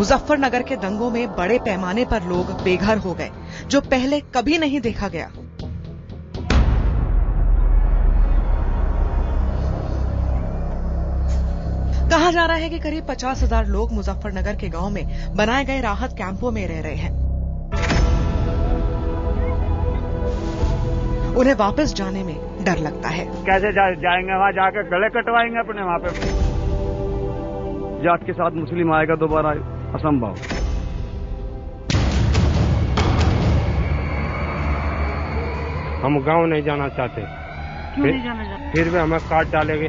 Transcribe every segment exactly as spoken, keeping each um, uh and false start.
मुजफ्फरनगर के दंगों में बड़े पैमाने पर लोग बेघर हो गए, जो पहले कभी नहीं देखा गया। कहा जा रहा है कि करीब पचास हजार लोग मुजफ्फरनगर के गांव में बनाए गए राहत कैंपों में रह रहे हैं। उन्हें वापस जाने में डर लगता है। कैसे जा, जाएंगे वहां जाकर गले कटवाएंगे अपने वहां पे। जाट के साथ मुस्लिम आएगा दोबारा, असंभव। हम गांव नहीं जाना चाहते। क्यों नहीं जाना चाहते? फिर भी हमें काट डालेंगे।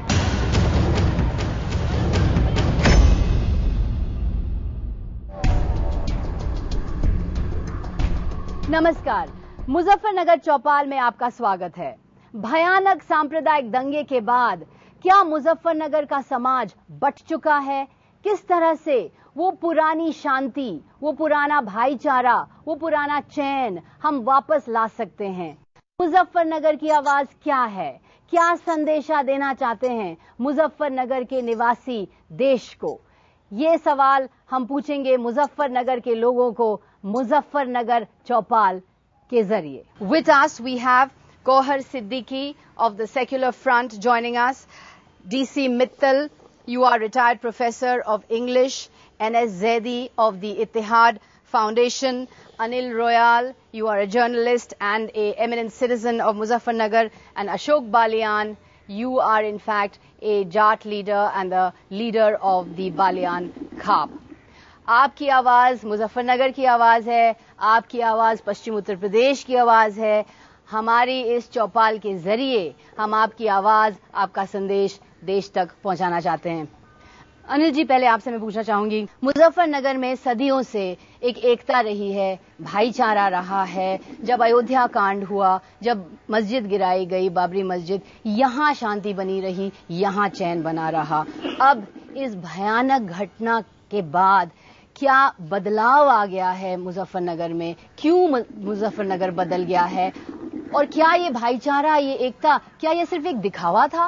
नमस्कार, मुजफ्फरनगर चौपाल में आपका स्वागत है। भयानक सांप्रदायिक दंगे के बाद क्या मुजफ्फरनगर का समाज बंट चुका है? किस तरह से वो पुरानी शांति, वो पुराना भाईचारा, वो पुराना चैन हम वापस ला सकते हैं? मुजफ्फरनगर की आवाज क्या है? क्या संदेशा देना चाहते हैं मुजफ्फरनगर के निवासी देश को? ये सवाल हम पूछेंगे मुजफ्फरनगर के लोगों को मुजफ्फरनगर चौपाल के जरिए। With us we have Kohar Siddiqui of the Secular Front joining us, D C Mittal, you are retired professor of English, N S Zaidi of the Ittihad Foundation, Anil Royal, you are a journalist and a eminent citizen of Muzaffarnagar, and Ashok Balian, you are in fact a Jat leader and the leader of the Balian Khap. आपकी आवाज मुजफ्फरनगर की आवाज है, आपकी आवाज पश्चिम उत्तर प्रदेश की आवाज है। हमारी इस चौपाल के जरिए हम आपकी आवाज, आपका संदेश देश तक पहुंचाना चाहते हैं। अनिल जी, पहले आपसे मैं पूछना चाहूंगी, मुजफ्फरनगर में सदियों से एक एकता रही है, भाईचारा रहा है। जब अयोध्या कांड हुआ, जब मस्जिद गिराई गई, बाबरी मस्जिद, यहां शांति बनी रही, यहां चैन बना रहा। अब इस भयानक घटना के बाद क्या बदलाव आ गया है मुजफ्फरनगर में? क्यों मुजफ्फरनगर बदल गया है? और क्या ये भाईचारा, ये एकता, क्या ये सिर्फ एक दिखावा था?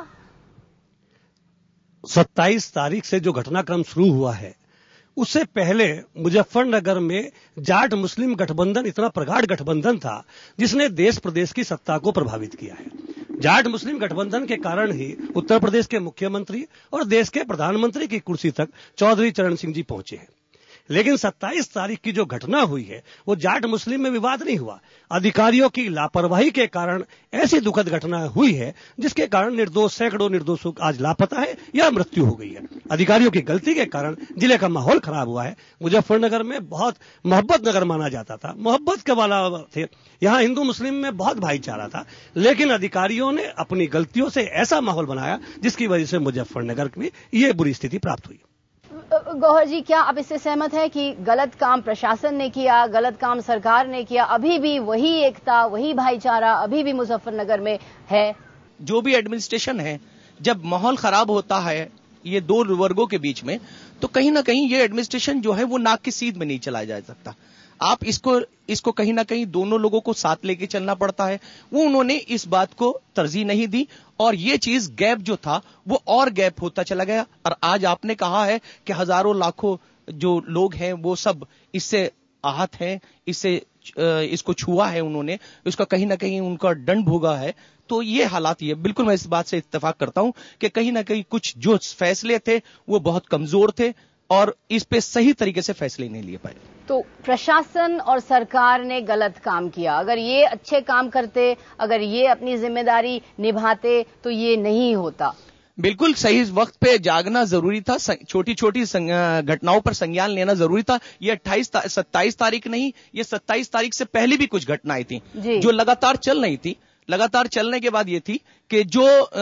सत्ताईस तारीख से जो घटनाक्रम शुरू हुआ है, उससे पहले मुजफ्फरनगर में जाट मुस्लिम गठबंधन इतना प्रगाढ़ गठबंधन था जिसने देश प्रदेश की सत्ता को प्रभावित किया है। जाट मुस्लिम गठबंधन के कारण ही उत्तर प्रदेश के मुख्यमंत्री और देश के प्रधानमंत्री की कुर्सी तक चौधरी चरण सिंह जी पहुंचे हैं। लेकिन सत्ताईस तारीख की जो घटना हुई है वो जाट मुस्लिम में विवाद नहीं हुआ। अधिकारियों की लापरवाही के कारण ऐसी दुखद घटना हुई है जिसके कारण निर्दोष सैकड़ों निर्दोषों आज लापता है या मृत्यु हो गई है। अधिकारियों की गलती के कारण जिले का माहौल खराब हुआ है। मुजफ्फरनगर में बहुत मोहब्बत नगर माना जाता था, मोहब्बत के वाला थे। यहाँ हिंदू मुस्लिम में बहुत भाईचारा था, लेकिन अधिकारियों ने अपनी गलतियों से ऐसा माहौल बनाया जिसकी वजह से मुजफ्फरनगर में ये बुरी स्थिति प्राप्त हुई। गौहर जी, क्या आप इससे सहमत हैं कि गलत काम प्रशासन ने किया, गलत काम सरकार ने किया, अभी भी वही एकता, वही भाईचारा अभी भी मुजफ्फरनगर में है? जो भी एडमिनिस्ट्रेशन है, जब माहौल खराब होता है ये दो वर्गों के बीच में, तो कहीं ना कहीं ये एडमिनिस्ट्रेशन जो है वो नाक की सीध में नहीं चलाया जा सकता। आप इसको इसको कहीं ना कहीं दोनों लोगों को साथ लेके चलना पड़ता है। वो उन्होंने इस बात को तरजीह नहीं दी और ये चीज गैप जो था वो और गैप होता चला गया। और आज आपने कहा है कि हजारों लाखों जो लोग हैं वो सब इससे आहत हैं, इससे इसको छुआ है उन्होंने, इसका कहीं ना कहीं उनका दंड भोगा है। तो ये हालात, ये बिल्कुल मैं इस बात से इत्तेफाक करता हूं कि कहीं ना कहीं कुछ जो फैसले थे वो बहुत कमजोर थे और इस पे सही तरीके से फैसले नहीं लिए पाए। तो प्रशासन और सरकार ने गलत काम किया। अगर ये अच्छे काम करते, अगर ये अपनी जिम्मेदारी निभाते तो ये नहीं होता। बिल्कुल सही वक्त पे जागना जरूरी था, छोटी छोटी घटनाओं पर संज्ञान लेना जरूरी था। ये अट्ठाईस सत्ताईस तारीख नहीं, ये सत्ताईस तारीख से पहले भी कुछ घटनाएं थी जो लगातार चल रही थी। लगातार चलने के बाद ये थी कि जो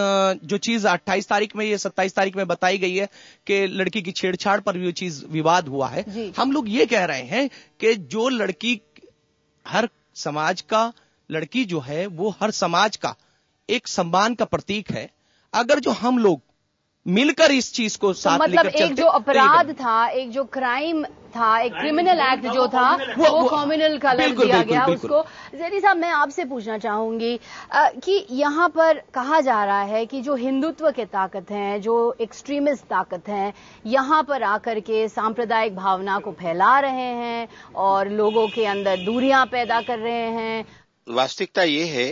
जो चीज अट्ठाईस तारीख में, ये सत्ताईस तारीख में बताई गई है कि लड़की की छेड़छाड़ पर भी वो चीज विवाद हुआ है। हम लोग ये कह रहे हैं कि जो लड़की, हर समाज का लड़की जो है वो हर समाज का एक सम्मान का प्रतीक है। अगर जो हम लोग मिलकर इस चीज को साथ तो मतलब लेकर एक चलते जो अपराध था, एक जो क्राइम था, एक क्रिमिनल एक्ट जो था, वो, वो कॉम्युनल कलर दिया गया उसको। ज़ैदी साहब, मैं आपसे पूछना चाहूंगी आ, कि यहाँ पर कहा जा रहा है कि जो हिंदुत्व के ताकत हैं, जो एक्सट्रीमिस्ट ताकत हैं, यहाँ पर आकर के सांप्रदायिक भावना को फैला रहे हैं और लोगों के अंदर दूरियां पैदा कर रहे हैं। वास्तविकता ये है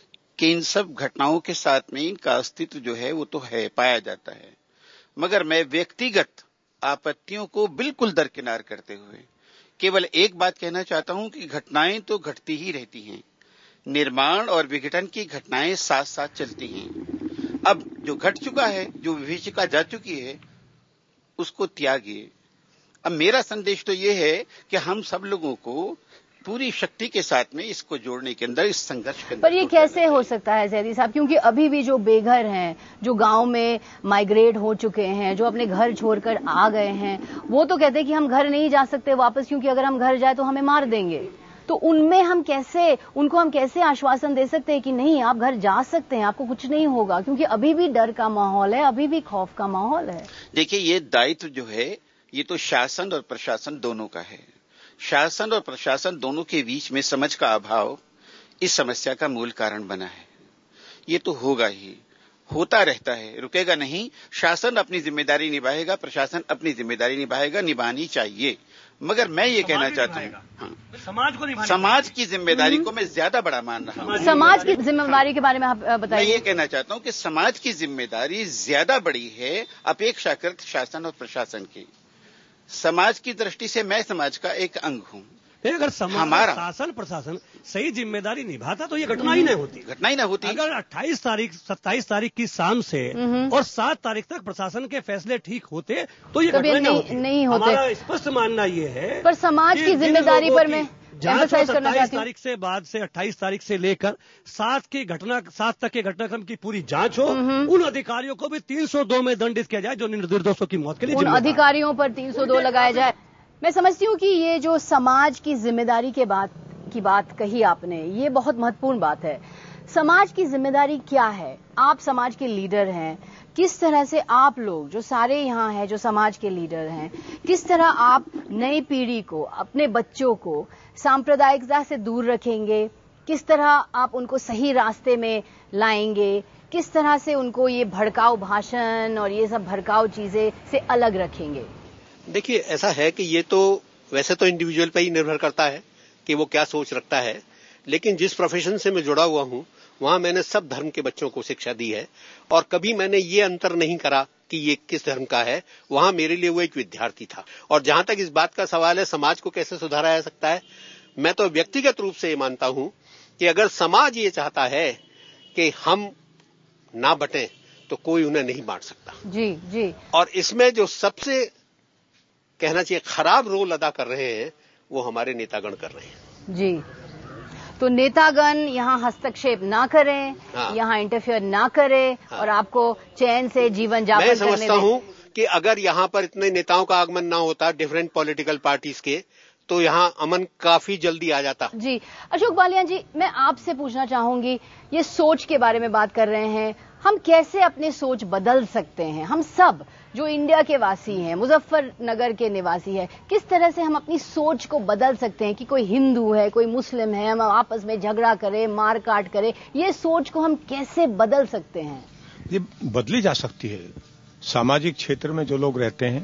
कि इन सब घटनाओं के साथ में इनका अस्तित्व जो है वो तो है, पाया जाता है, मगर मैं व्यक्तिगत आपत्तियों को बिल्कुल दरकिनार करते हुए केवल एक बात कहना चाहता हूं कि घटनाएं तो घटती ही रहती हैं, निर्माण और विघटन की घटनाएं साथ साथ चलती हैं। अब जो घट चुका है, जो विभीषिका जा चुकी है, उसको त्यागिए। अब मेरा संदेश तो ये है कि हम सब लोगों को पूरी शक्ति के साथ में इसको जोड़ने के अंदर, इस संघर्ष के अंदर। पर ये कैसे हो सकता है ज़ैदी साहब, क्योंकि अभी भी जो बेघर हैं, जो गांव में माइग्रेट हो चुके हैं, जो अपने घर छोड़कर आ गए हैं, वो तो कहते हैं कि हम घर नहीं जा सकते वापस, क्योंकि अगर हम घर जाए तो हमें मार देंगे। तो उनमें हम कैसे, उनको हम कैसे आश्वासन दे सकते हैं कि नहीं, आप घर जा सकते हैं, आपको कुछ नहीं होगा, क्योंकि अभी भी डर का माहौल है, अभी भी खौफ का माहौल है। देखिए, ये दायित्व जो है ये तो शासन और प्रशासन दोनों का है। शासन और प्रशासन दोनों के बीच में समझ का अभाव इस समस्या का मूल कारण बना है। ये तो होगा ही, होता रहता है, रुकेगा नहीं। शासन अपनी जिम्मेदारी निभाएगा, प्रशासन अपनी जिम्मेदारी निभाएगा, निभानी चाहिए। मगर मैं ये कहना चाहता हूँ, हाँ, समाज को निभाना, समाज की जिम्मेदारी को मैं ज्यादा बड़ा मान रहा हूँ। समाज की जिम्मेदारी के बारे में आप बताइए। मैं ये कहना चाहता हूँ कि समाज की जिम्मेदारी ज्यादा बड़ी है अपेक्षाकृत शासन और प्रशासन की। समाज की दृष्टि से मैं समाज का एक अंग हूँ। अगर हमारा शासन प्रशासन सही जिम्मेदारी निभाता तो ये घटना ही नहीं होती, घटना ही नहीं होती। अगर अट्ठाईस तारीख सत्ताईस तारीख की शाम से और सात तारीख तक प्रशासन के फैसले ठीक होते तो ये घटना नहीं होती। नहीं होते। हमारा स्पष्ट मानना ये है, पर समाज की जिम्मेदारी पर मैं सत्ताईस तारीख से बाद से अट्ठाईस तारीख से लेकर सात की घटना सात तक के घटनाक्रम की पूरी जांच हो, उन अधिकारियों को भी तीन सौ दो में दंडित किया जाए जो निर्दोषों की मौत के लिए, उन अधिकारियों पर तीन सौ दो लगाया जाए। मैं समझती हूँ कि ये जो समाज की जिम्मेदारी के बात की बात कही आपने, ये बहुत महत्वपूर्ण बात है। समाज की जिम्मेदारी क्या है? आप समाज के लीडर हैं, किस तरह से आप लोग जो सारे यहाँ हैं, जो समाज के लीडर हैं, किस तरह आप नई पीढ़ी को, अपने बच्चों को सांप्रदायिकता से दूर रखेंगे? किस तरह आप उनको सही रास्ते में लाएंगे? किस तरह से उनको ये भड़काऊ भाषण और ये सब भड़काऊ चीजें से अलग रखेंगे? देखिए, ऐसा है कि ये तो वैसे तो इंडिविजुअल पे ही निर्भर करता है कि वो क्या सोच रखता है, लेकिन जिस प्रोफेशन से मैं जुड़ा हुआ हूं वहां मैंने सब धर्म के बच्चों को शिक्षा दी है और कभी मैंने ये अंतर नहीं करा कि ये किस धर्म का है। वहां मेरे लिए वो एक विद्यार्थी था। और जहां तक इस बात का सवाल है समाज को कैसे सुधारा जा सकता है, मैं तो व्यक्तिगत रूप से ये मानता हूं कि अगर समाज ये चाहता है कि हम ना बटें तो कोई उन्हें नहीं बांट सकता। जी जी। और इसमें जो सबसे कहना चाहिए खराब रोल अदा कर रहे हैं वो हमारे नेतागण कर रहे हैं। जी, तो नेतागण यहाँ हस्तक्षेप ना करें, हाँ। यहाँ इंटरफियर ना करें, हाँ। और आपको चैन से जीवन जापन करने दें। मैं समझता हूँ कि अगर यहाँ पर इतने नेताओं का आगमन ना होता डिफरेंट पॉलिटिकल पार्टीज के, तो यहाँ अमन काफी जल्दी आ जाता। जी, अशोक बालियान जी, मैं आपसे पूछना चाहूंगी, ये सोच के बारे में बात कर रहे हैं, हम कैसे अपनी सोच बदल सकते हैं? हम सब जो इंडिया के वासी हैं, मुजफ्फरनगर के निवासी हैं, किस तरह से हम अपनी सोच को बदल सकते हैं कि कोई हिंदू है, कोई मुस्लिम है, हम आपस में झगड़ा करें, मार काट करें, ये सोच को हम कैसे बदल सकते हैं? ये बदली जा सकती है। सामाजिक क्षेत्र में जो लोग रहते हैं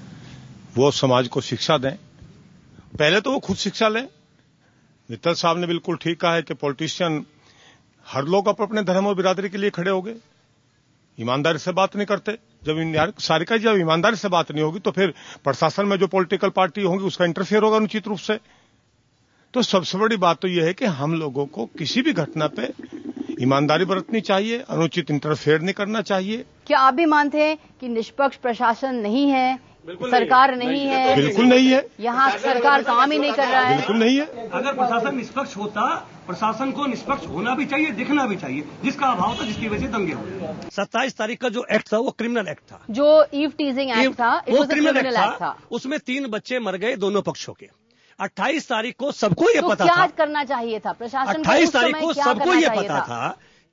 वो समाज को शिक्षा दें, पहले तो वो खुद शिक्षा लें। मित्तल साहब ने बिल्कुल ठीक कहा है कि पॉलिटिशियन हर लोग अपने धर्म और बिरादरी के लिए खड़े हो गए, ईमानदारी से बात नहीं करते। जब सारिका जब ईमानदारी से बात नहीं होगी तो फिर प्रशासन में जो पॉलिटिकल पार्टी होगी उसका इंटरफेयर होगा अनुचित रूप से। तो सबसे बड़ी बात तो यह है कि हम लोगों को किसी भी घटना पे ईमानदारी बरतनी चाहिए, अनुचित इंटरफेयर नहीं करना चाहिए। क्या आप भी मानते हैं कि निष्पक्ष प्रशासन नहीं है, सरकार नहीं, नहीं है? बिल्कुल नहीं है। यहाँ सरकार काम ही नहीं कर रहा है। बिल्कुल नहीं है। अगर प्रशासन निष्पक्ष होता, प्रशासन को निष्पक्ष होना भी चाहिए, दिखना भी चाहिए, जिसका अभाव था, जिसकी वजह से दंगे हुए। सत्ताईस तारीख का जो एक्ट था वो क्रिमिनल एक्ट था, जो ईव टीजिंग एक्ट था, वो क्रिमिनल एक्ट था, था। उसमें तीन बच्चे मर गए दोनों पक्षों के। अट्ठाईस तारीख को सबको ये तो पता क्या था, करना चाहिए था प्रशासन को? अट्ठाईस तारीख को सबको ये पता था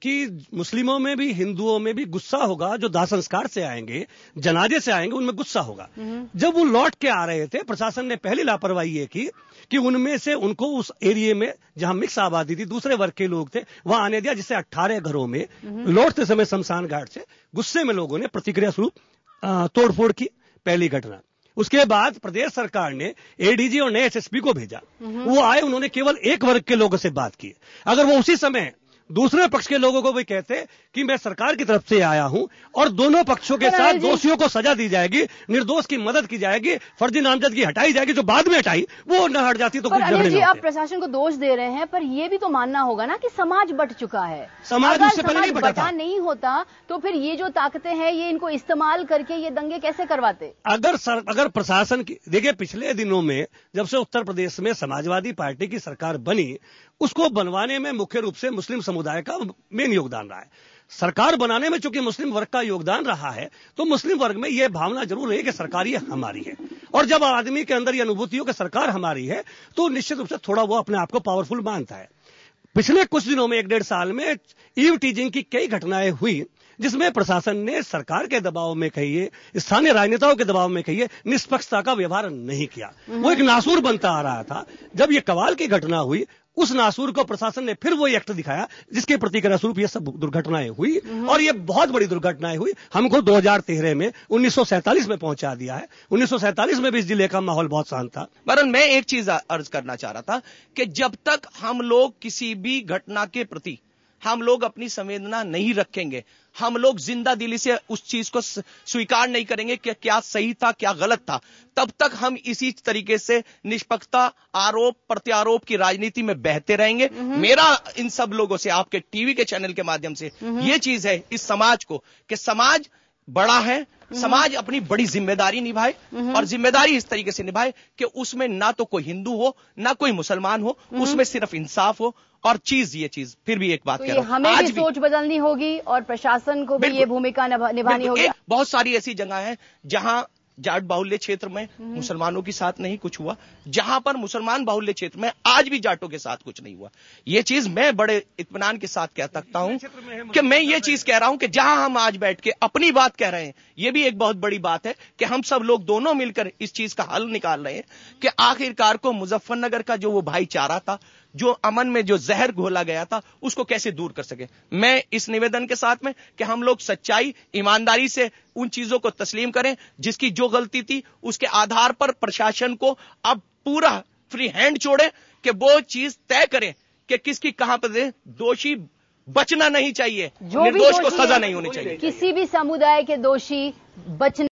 कि मुस्लिमों में भी हिंदुओं में भी गुस्सा होगा, जो दाह संस्कार से आएंगे, जनाजे से आएंगे, उनमें गुस्सा होगा। जब वो लौट के आ रहे थे, प्रशासन ने पहली लापरवाही ये की कि उनमें से उनको उस एरिया में जहां मिक्स आबादी थी, दूसरे वर्ग के लोग थे, वहां आने दिया, जिससे अट्ठारह घरों में लौटते समय शमशान घाट से गुस्से में लोगों ने प्रतिक्रिया स्वरूप तोड़फोड़ की। पहली घटना। उसके बाद प्रदेश सरकार ने एडीजी और नए एसएसपी को भेजा। वो आए, उन्होंने केवल एक वर्ग के लोगों से बात की। अगर वो उसी समय दूसरे पक्ष के लोगों को भी कहते कि मैं सरकार की तरफ से आया हूं और दोनों पक्षों के साथ दोषियों को सजा दी जाएगी, निर्दोष की मदद की जाएगी, फर्जी नामजदगी हटाई जाएगी, जो बाद में हटाई वो न हट जाती तो कुछ झगड़े जी, आप प्रशासन को दोष दे रहे हैं, पर ये भी तो मानना होगा ना कि समाज बट चुका है। समाज उससे पहले नहीं बटा था। नहीं होता तो फिर ये जो ताकतें हैं ये इनको इस्तेमाल करके ये दंगे कैसे करवाते? अगर सर, अगर प्रशासन की देखिए, पिछले दिनों में जब से उत्तर प्रदेश में समाजवादी पार्टी की सरकार बनी, उसको बनवाने में मुख्य रूप से मुस्लिम समुदाय का मेन योगदान रहा है। सरकार बनाने में चूंकि मुस्लिम वर्ग का योगदान रहा है, तो मुस्लिम वर्ग में यह भावना जरूर है कि सरकार ये हमारी है। और जब आदमी के अंदर यह अनुभूति हो कि सरकार हमारी है, तो निश्चित रूप से थोड़ा वो अपने आप को पावरफुल मानता है। पिछले कुछ दिनों में, एक डेढ़ साल में ईव टीजिंग की कई घटनाएं हुई, जिसमें प्रशासन ने सरकार के दबाव में कहिए, स्थानीय राजनेताओं के दबाव में कहिए, निष्पक्षता का व्यवहार नहीं किया। वो एक नासूर बनता आ रहा था। जब ये कवाल की घटना हुई, उस नासूर को प्रशासन ने फिर वो एक्ट दिखाया, जिसके प्रतिक्रिया स्वरूप ये सब दुर्घटनाएं हुई, और ये बहुत बड़ी दुर्घटनाएं हुई। हमको दो हज़ार तेरह में उन्नीस सौ सैंतालीस में पहुंचा दिया है। उन्नीस सौ सैंतालीस में भी इस जिले का माहौल बहुत शांत था। वरन मैं एक चीज अर्ज करना चाह रहा था कि जब तक हम लोग किसी भी घटना के प्रति हम लोग अपनी संवेदना नहीं रखेंगे, हम लोग जिंदा दिली से उस चीज को स्वीकार नहीं करेंगे कि क्या सही था क्या गलत था, तब तक हम इसी तरीके से निष्पक्षता, आरोप प्रत्यारोप की राजनीति में बहते रहेंगे। मेरा इन सब लोगों से, आपके टीवी के चैनल के माध्यम से ये चीज है इस समाज को, कि समाज बड़ा है, समाज अपनी बड़ी जिम्मेदारी निभाए, और जिम्मेदारी इस तरीके से निभाए कि उसमें ना तो कोई हिंदू हो ना कोई मुसलमान हो, उसमें सिर्फ इंसाफ हो। और चीज ये चीज फिर भी एक बात तो कह रहा हूं, हमें भी सोच बदलनी होगी और प्रशासन को भी ये भूमिका निभानी होगी। बहुत सारी ऐसी जगह है जहां जाट बाहुल्य क्षेत्र में मुसलमानों के साथ नहीं कुछ हुआ, जहां पर मुसलमान बाहुल्य क्षेत्र में आज भी जाटों के साथ कुछ नहीं हुआ। ये चीज मैं बड़े इत्मीनान के साथ कह सकता हूं कि मैं ये चीज कह रहा हूं कि जहां हम आज बैठ के अपनी बात कह रहे हैं, ये भी एक बहुत बड़ी बात है कि हम सब लोग दोनों मिलकर इस चीज का हल निकाल रहे हैं कि आखिरकार को मुजफ्फरनगर का जो वो भाईचारा था, जो अमन में जो जहर घोला गया था, उसको कैसे दूर कर सके। मैं इस निवेदन के साथ में कि हम लोग सच्चाई, ईमानदारी से उन चीजों को तस्लीम करें, जिसकी जो गलती थी उसके आधार पर प्रशासन को अब पूरा फ्री हैंड छोड़े कि वो चीज तय करें कि किसकी कहां पर दोषी बचना नहीं चाहिए, निर्दोष को सजा नहीं होनी चाहिए। किसी भी समुदाय के दोषी बचना